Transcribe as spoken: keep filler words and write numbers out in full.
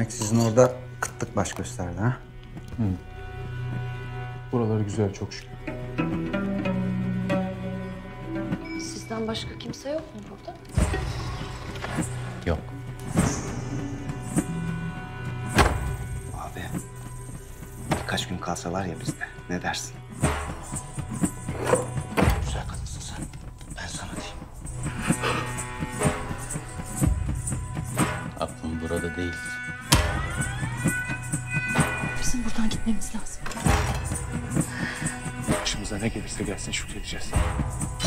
Demek sizin orada kıtlık baş gösterdi ha? Hı. Buraları güzel çok şükür. Sizden başka kimse yok mu burada? Yok. Abi, birkaç gün kalsalar ya bizde. Ne dersin? Güzel kadınsın sen. Ben sana diyeyim. Aklım burada değil. Bizim buradan gitmemiz lazım. Başımıza ne gelirse gelsin şükredeceğiz.